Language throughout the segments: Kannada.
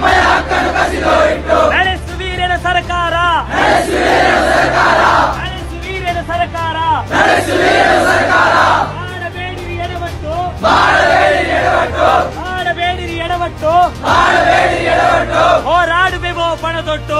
ನಡೆಸುವೀರನ ಸರ್ಕಾರ ಮಾಡಬೇಡಿರಿ ಎಡವಟ್ಟು ಹೋರಾಡುವೆವೋ ಪಣದೊಟ್ಟು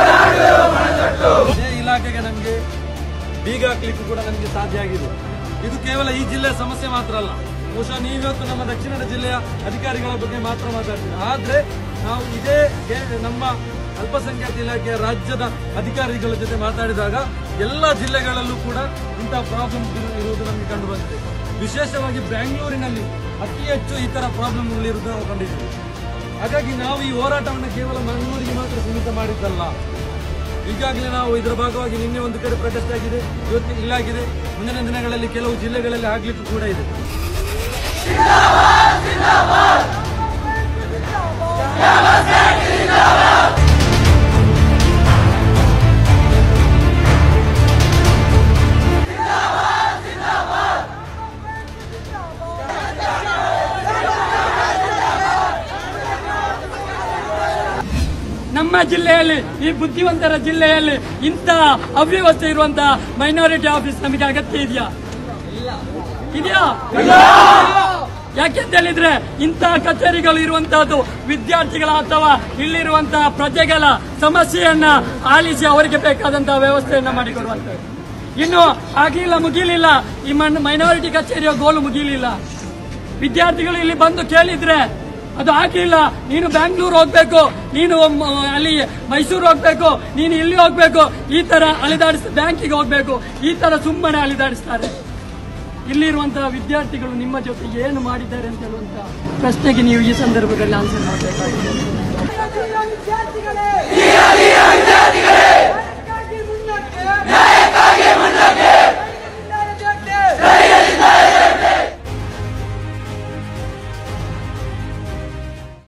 ಇಲಾಖೆಗೆ ನಮಗೆ ಬೀಗ ಹಾಕ್ಲಿಕ್ಕೂ ಕೂಡ ನಮಗೆ ಸಾಧ್ಯ ಆಗಿದೆ. ಇದು ಕೇವಲ ಈ ಜಿಲ್ಲೆಯ ಸಮಸ್ಯೆ ಮಾತ್ರ ಅಲ್ಲ. ಬಹುಶಃ ನೀವಿವತ್ತು ನಮ್ಮ ದಕ್ಷಿಣದ ಜಿಲ್ಲೆಯ ಅಧಿಕಾರಿಗಳ ಬಗ್ಗೆ ಮಾತ್ರ ಮಾತಾಡ್ತೀವಿ. ಆದ್ರೆ ನಾವು ಇದೇ ನಮ್ಮ ಅಲ್ಪಸಂಖ್ಯಾತ ಇಲಾಖೆಯ ರಾಜ್ಯದ ಅಧಿಕಾರಿಗಳ ಜೊತೆ ಮಾತಾಡಿದಾಗ ಎಲ್ಲ ಜಿಲ್ಲೆಗಳಲ್ಲೂ ಕೂಡ ಇಂತಹ ಪ್ರಾಬ್ಲಮ್ ಇರುವುದು ನಮಗೆ ಕಂಡು ಬಂದಿದೆ. ವಿಶೇಷವಾಗಿ ಬೆಂಗಳೂರಿನಲ್ಲಿ ಅತಿ ಹೆಚ್ಚು ಈ ತರ ಪ್ರಾಬ್ಲಮ್ಗಳಿರುವುದು ನಾವು ಕಂಡಿದ್ದೀವಿ. ಹಾಗಾಗಿ ನಾವು ಈ ಹೋರಾಟವನ್ನು ಕೇವಲ ಮಂಗಳೂರಿಗೆ ಮಾತ್ರ ಸೀಮಿತ ಮಾಡಿದ್ದಲ್ಲ. ಈಗಾಗಲೇ ನಾವು ಇದರ ಭಾಗವಾಗಿ ನಿನ್ನೆ ಒಂದು ಕಡೆ ಪ್ರೊಟೆಸ್ಟ್ ಆಗಿದೆ, ಇವತ್ತು ಇಲ್ಲಾಗಿದೆ, ಮುಂದಿನ ದಿನಗಳಲ್ಲಿ ಕೆಲವು ಜಿಲ್ಲೆಗಳಲ್ಲಿ ಆಗ್ಲಿಕ್ಕೂ ಕೂಡ ಇದೆ. ನಮ್ಮ ಜಿಲ್ಲೆಯಲ್ಲಿ, ಈ ಬುದ್ಧಿವಂತರ ಜಿಲ್ಲೆಯಲ್ಲಿ ಇಂಥ ಅವ್ಯವಸ್ಥೆ ಇರುವಂತಹ ಮೈನಾರಿಟಿ ಆಫೀಸ್ ನಮಗೆ ಅಗತ್ಯ ಇದೆಯಾ? ಯಾಕೆಂತ ಹೇಳಿದ್ರೆ ಇಂತಹ ಕಚೇರಿಗಳು ಇರುವಂತಹದ್ದು ವಿದ್ಯಾರ್ಥಿಗಳ ಅಥವಾ ಇಲ್ಲಿರುವಂತಹ ಪ್ರಜೆಗಳ ಸಮಸ್ಯೆಯನ್ನ ಆಲಿಸಿ ಅವರಿಗೆ ಬೇಕಾದಂತಹ ವ್ಯವಸ್ಥೆಯನ್ನ ಮಾಡಿಕೊಡುವಂತದ್ದು. ಇನ್ನು ಆಗ್ಲಿಲ್ಲ, ಮುಗಿಲಿಲ್ಲ, ಈ ಮೈನಾರಿಟಿ ಕಚೇರಿಯ ಗೋಲು ಮುಗಿಲಿಲ್ಲ. ವಿದ್ಯಾರ್ಥಿಗಳು ಇಲ್ಲಿ ಬಂದು ಕೇಳಿದ್ರೆ ಅದು ಆಗ್ಲಿಲ್ಲ, ನೀನು ಬ್ಯಾಂಗ್ಳೂರ್ ಹೋಗ್ಬೇಕು, ನೀನು ಅಲ್ಲಿ ಮೈಸೂರು ಹೋಗ್ಬೇಕು, ನೀನು ಇಲ್ಲಿ ಹೋಗ್ಬೇಕು, ಈ ತರ ಬ್ಯಾಂಕಿಗೆ ಹೋಗ್ಬೇಕು, ಈ ತರ ಸುಮ್ಮನೆ ಅಲಿದಾಡಿಸ್ತಾರೆ. ಇಲ್ಲಿರುವಂತಹ ವಿದ್ಯಾರ್ಥಿಗಳು ನಿಮ್ಮ ಜೊತೆ ಏನು ಮಾಡಿದ್ದಾರೆ ಅಂತ ಹೇಳುವಂತಹ ಪ್ರಶ್ನೆಗೆ ನೀವು ಈ ಸಂದರ್ಭದಲ್ಲಿ ಆನ್ಸರ್ ಮಾಡಬೇಕಾಗಿದೆ.